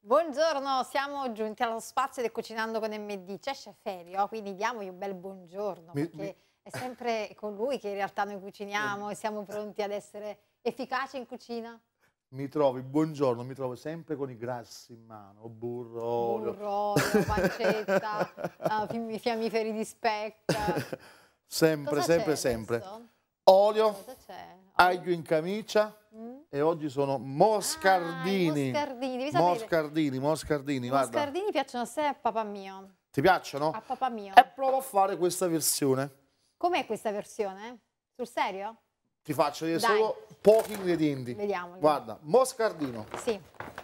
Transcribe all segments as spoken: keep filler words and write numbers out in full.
Buongiorno, siamo giunti allo spazio del Cucinando con emme di. C'è Chef Elio, quindi diamogli un bel buongiorno, Mi, perché mi, è sempre con lui che in realtà noi cuciniamo e siamo pronti ad essere efficaci in cucina. mi trovi, buongiorno, mi trovo sempre con i grassi in mano, burro, olio. Burro, olio, pancetta, uh, fiammiferi di specca. Sempre, Cosa sempre, c'è sempre. adesso? Olio, Cosa c'è? aglio in camicia Mm? e oggi sono Ah, i moscardini. moscardini, devi sapere. Moscardini, moscardini, I guarda. moscardini piacciono a sé e a papà mio. Ti piacciono? A papà mio. E provo a fare questa versione. Com'è questa versione? Sul serio? Ti faccio vedere Dai. solo pochi ingredienti. Vediamoli. Guarda, moscardino, Sì.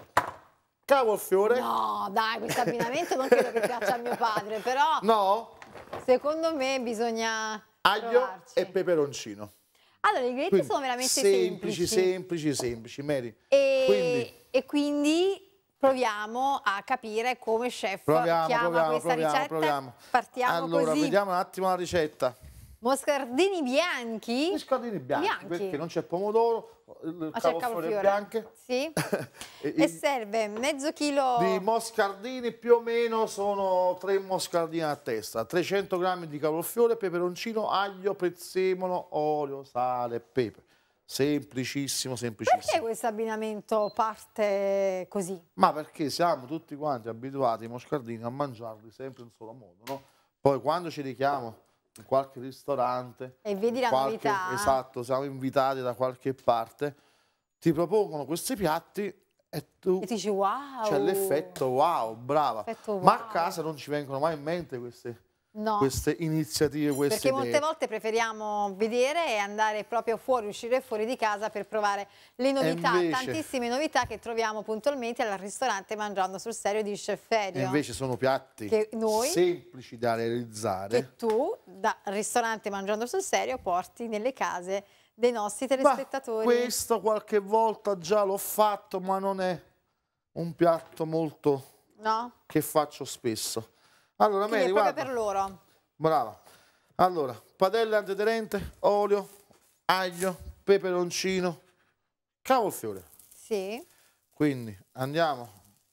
cavolfiore. No, dai, questo abbinamento non credo che piaccia a mio padre, però No, secondo me bisogna aglio provarci. e peperoncino. Allora, gli ingredienti Quindi, sono veramente semplici, semplici. semplici, semplici, Mary. E Quindi e quindi proviamo a capire come chef proviamo, chiama proviamo, questa proviamo, ricetta. proviamo. Partiamo Allora, così. vediamo un attimo la ricetta. Moscardini bianchi. Moscardini bianchi, Bianchi. perché non c'è pomodoro, il Ma c'è il cavolfiore cavolfiore. bianche. Sì. E- E serve mezzo chilo. Di moscardini più o meno sono tre moscardini a testa, trecento grammi di cavolfiore, peperoncino, aglio, prezzemolo, olio, sale, pepe. Semplicissimo, Perché semplicissimo. questo abbinamento parte così? Ma perché siamo tutti quanti abituati, i moscardini, a mangiarli sempre in un solo modo, no? Poi quando ci richiamo in qualche ristorante, E vedi in la qualche- novità. esatto, siamo invitati da qualche parte, ti propongono questi piatti e tu E ti dici wow. c'è l'effetto wow, brava. Effetto Ma a wow. casa non ci vengono mai in mente queste, No, queste iniziative, queste perché molte idee. volte preferiamo vedere e andare proprio fuori, uscire fuori di casa per provare le novità, invece- tantissime novità che troviamo puntualmente al ristorante Mangiando sul Serio di Chef E Elio. invece sono piatti Che noi- semplici da realizzare. Che tu, da ristorante Mangiando sul Serio, porti nelle case dei nostri Ma telespettatori. questo qualche volta già l'ho fatto, ma non è un piatto molto No? che faccio spesso. Allora, Quindi Mary, è proprio guarda, per loro. brava. Allora, padella antiaderente, olio, aglio, peperoncino, cavolfiore. Sì. Quindi andiamo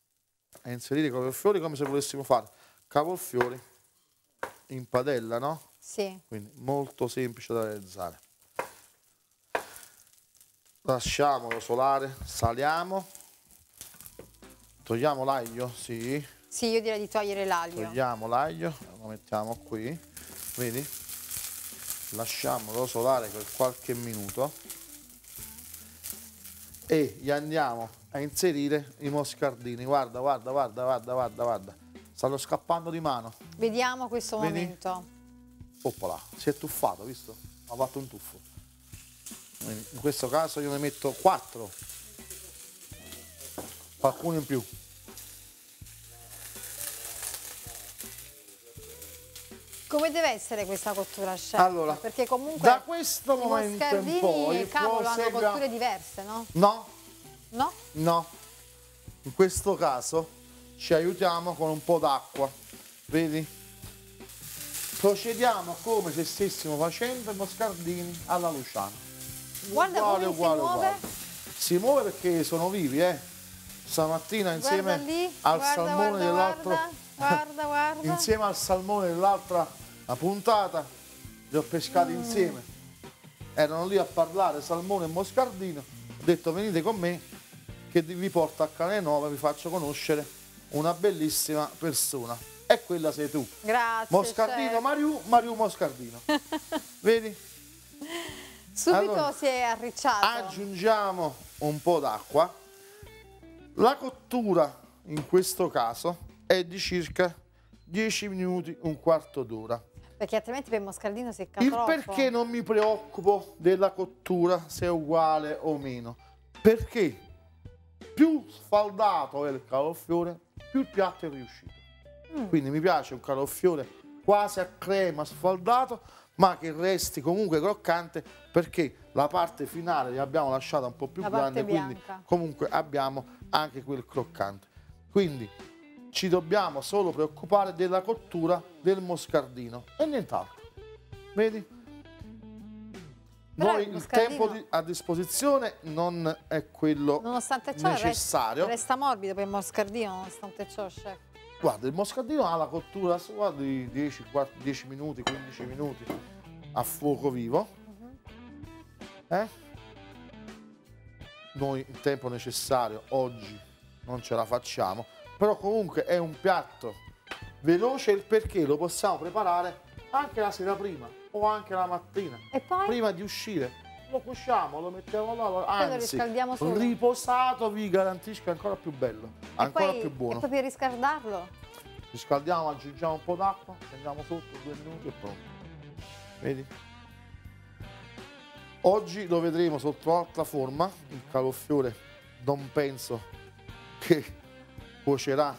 a inserire i cavolfiori come se volessimo fare cavolfiori in padella, no? Sì. Quindi molto semplice da realizzare. Lasciamolo solare, saliamo, togliamo l'aglio, sì, Sì, io direi di togliere l'aglio. togliamo l'aglio, lo mettiamo qui, vedi? Lasciamolo solare per qualche minuto e gli andiamo a inserire i moscardini. Guarda, guarda, guarda, guarda, guarda, guarda. Stanno scappando di mano. Vediamo questo Vedi? momento. Oppala, si è tuffato, visto? Ha fatto un tuffo. Quindi in questo caso io ne metto quattro, qualcuno in più. Come deve essere questa cottura, chef? Allora, perché comunque da questo i momento in moscardini, poi cavolo, hanno proseguiamo- cotture diverse, no? No, No? no. In questo caso ci aiutiamo con un po' d'acqua, vedi? Procediamo come se stessimo facendo i moscardini alla Luciana. Guarda Uguale, come uguale, si muove. uguale. Si muove perché sono vivi, eh. Stamattina insieme Guarda lì, al guarda, salmone guarda, dell'altro guarda, guarda, guarda. insieme al salmone dell'altra puntata li ho pescati Mm. insieme. Erano lì a parlare salmone e moscardino. Ho detto venite con me che vi porto a Canale Nova, vi faccio conoscere una bellissima persona. E quella sei tu. Grazie. Moscardino chef. Mariù, Mariù Moscardino. Vedi? Subito Allora, si è arricciato. Aggiungiamo un po' d'acqua. La cottura in questo caso è di circa dieci minuti, un quarto d'ora. Perché altrimenti per il moscardino secca Il troppo. perché non mi preoccupo della cottura, se è uguale o meno. Perché più sfaldato è il cavolfiore, più il piatto è riuscito. Mm. Quindi mi piace un cavolfiore quasi a crema sfaldato, ma che resti comunque croccante, perché la parte finale l'abbiamo lasciata un po' più La grande, parte quindi bianca. comunque abbiamo anche quel croccante. Quindi ci dobbiamo solo preoccupare della cottura del moscardino e nient'altro. Vedi? Però Noi il il tempo moscardino- di- a disposizione non è quello Nonostante ciò necessario. resta, resta morbido per il moscardino, nonostante ciò, chef. Guarda, il moscardino ha la cottura sua di dieci, dieci minuti, quindici minuti a fuoco vivo. Eh? Noi il tempo necessario oggi non ce la facciamo, però comunque è un piatto veloce, il perché lo possiamo preparare anche la sera prima o anche la mattina, E poi? prima di uscire. Lo cuociamo, lo mettiamo là, lo- lo anzi, riscaldiamo solo. riposato vi garantisco che è ancora più bello, ancora e poi, più buono. E poi per riscaldarlo? Riscaldiamo, aggiungiamo un po' d'acqua, tendiamo sotto due minuti e pronto. Vedi? Oggi lo vedremo sotto altra forma, il cavolfiore non penso che cuocerà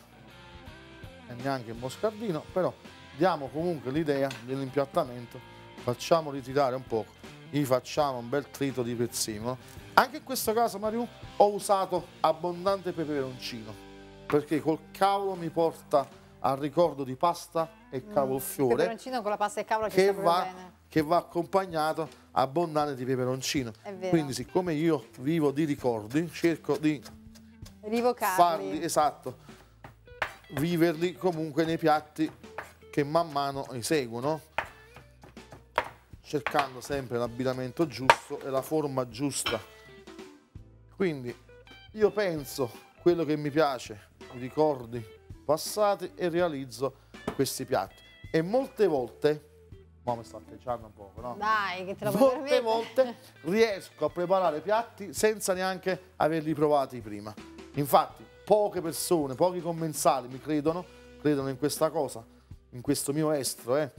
e neanche il moscardino, però diamo comunque l'idea dell'impiattamento, facciamo ritirare un poco, gli facciamo un bel trito di prezzemolo. Anche in questo caso, Mariù, ho usato abbondante peperoncino, perché col cavolo mi porta al ricordo di pasta e cavolfiore. Il peperoncino con la pasta e cavolo ci che sta proprio va, bene. che va accompagnato abbondante di peperoncino. È vero. Quindi, siccome io vivo di ricordi, cerco di Rivocarli. farli, esatto, viverli comunque nei piatti che man mano eseguono, cercando sempre l'abbinamento giusto e la forma giusta. Quindi io penso quello che mi piace, i ricordi passati, e realizzo questi piatti. E molte volte, ma mi sta atteggiando un po', no? Dai, che te lo puoi Molte permettere. volte riesco a preparare piatti senza neanche averli provati prima. Infatti, poche persone, pochi commensali mi credono, credono in questa cosa, in questo mio estro, eh.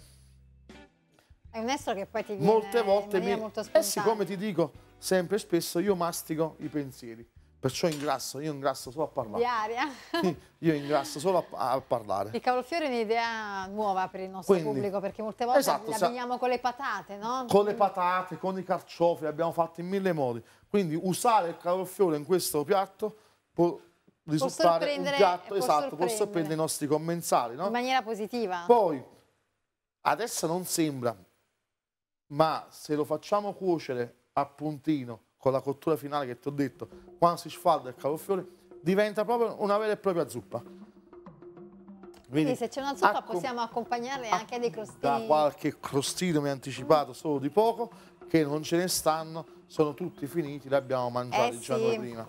È un estro che poi ti viene Molte volte in maniera mi... molto Eh spontanea. sì, come ti dico sempre e spesso, io mastico i pensieri, perciò ingrasso, io ingrasso solo a parlare. Di aria. Io ingrasso solo a, a parlare. Il cavolfiore è un'idea nuova per il nostro Quindi, pubblico, perché molte volte esatto, li sa- abbiniamo con le patate, no? Con le patate, con i carciofi, abbiamo fatto in mille modi. Quindi usare il cavolfiore in questo piatto può risultare un sorprendere- piatto, può esatto, può sorprendere. sorprendere i nostri commensali, no? In maniera positiva. Poi, adesso non sembra, ma se lo facciamo cuocere a puntino, con la cottura finale che ti ho detto, quando si sfalda il cavolfiore, diventa proprio una vera e propria zuppa. Quindi se c'è una zuppa accom- possiamo accompagnarle anche a dei crostini. Da qualche crostino mi ha anticipato solo di poco, che non ce ne stanno, sono tutti finiti, li abbiamo mangiati Eh già sì. noi prima.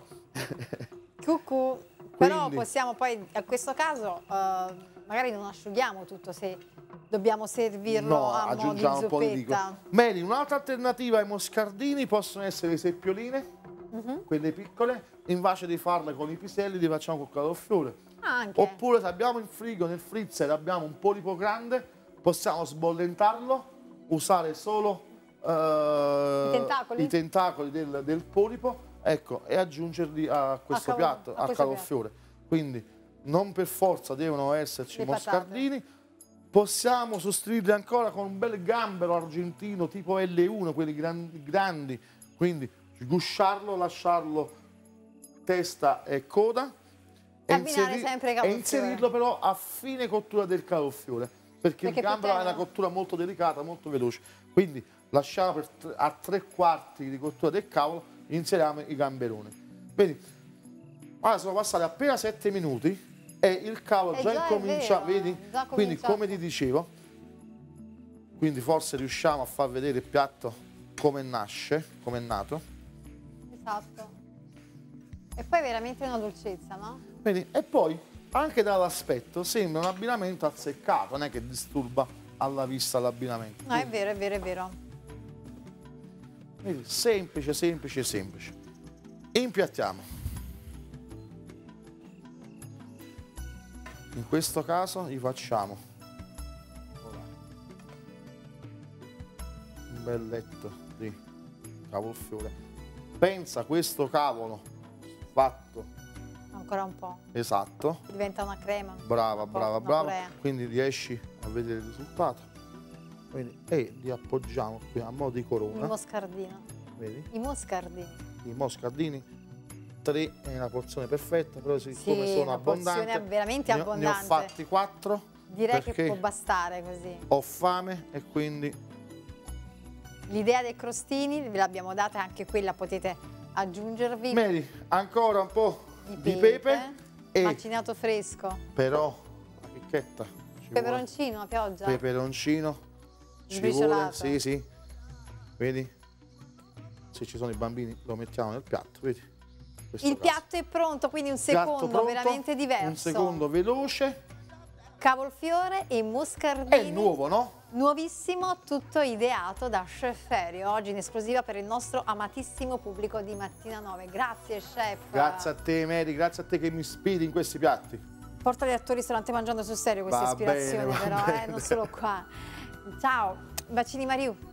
Cucù. Però Quindi- possiamo poi, in questo caso, eh, magari non asciughiamo tutto se dobbiamo servirlo No, a mo' di aggiungiamo un po' di liquido. zuppetta. Meli, un'altra alternativa ai moscardini possono essere le seppioline, Mhm. quelle piccole, invece di farle con i piselli li facciamo col cavolfiore. Anche. Oppure se abbiamo in frigo, nel freezer, abbiamo un polipo grande, possiamo sbollentarlo, usare solo eh, I tentacoli? i tentacoli del, del polipo, ecco, e aggiungerli a questo cavo- piatto, a a questo cavolfiore. Quindi non per forza devono esserci Le patate. moscardini, possiamo sostituirli ancora con un bel gambero argentino tipo L uno, quelli grandi, grandi. Quindi sgusciarlo, lasciarlo testa e coda, e, Abbinare sempre il e cavolfiore. inserirlo però a fine cottura del cavolfiore, perché, Perché il più gambero ha una tenero. cottura molto delicata, molto veloce. Quindi lasciamo per tre- a tre quarti di cottura del cavolo, inseriamo i gamberoni. Vedi? Ora sono passati appena sette minuti e il cavolo Eh già già, è incomincia, vero, vedi? già Quindi cominciato. come ti dicevo, quindi forse riusciamo a far vedere il piatto come nasce, come è nato. Esatto. E poi veramente una dolcezza, no? Vedi? E poi anche dall'aspetto sembra un abbinamento azzeccato, non è che disturba alla vista l'abbinamento. No, è vero, è vero, è vero. Vedi? Semplice, semplice, semplice. Impiattiamo. In questo caso gli facciamo un bel letto di cavolfiore. Pensa questo cavolo fatto Ancora un po'. esatto. Diventa una crema. Brava, Un po' brava, una brava. purea. Quindi riesci a vedere il risultato. Quindi, e li appoggiamo qui a mo' di Il corona. moscardino. Vedi? I moscardini. I moscardini. Tre è una porzione perfetta, però siccome Sì, sono una porzione abbondante, veramente ne ho, ne ho abbondante. fatti quattro Direi che perché può bastare così. ho fame e quindi Li l'idea dei crostini ve l'abbiamo data, anche quella potete aggiungervi. Mary, ancora un po' di di pepe, pepe e macinato fresco. però la chicchetta. ci Peperoncino a pioggia. vuole. Peperoncino. Ci vuole, Sbriciolato. sì, sì. Vedi? Se ci sono i bambini lo mettiamo nel piatto, vedi? Questo Il caso. piatto è pronto, quindi un Piatto secondo pronto, veramente diverso. Un secondo veloce. Cavolfiore e muscardini. È nuovo, no? Nuovissimo, tutto ideato da Chef Ferio, oggi in esclusiva per il nostro amatissimo pubblico di Mattina nove. Grazie chef. Grazie a te Mary, grazie a te che mi ispiri in questi piatti. Portali al tuo ristorante Mangiando sul Serio questa Va ispirazione, bene, va però, eh, bene. non solo qua. Ciao, bacini Mariù.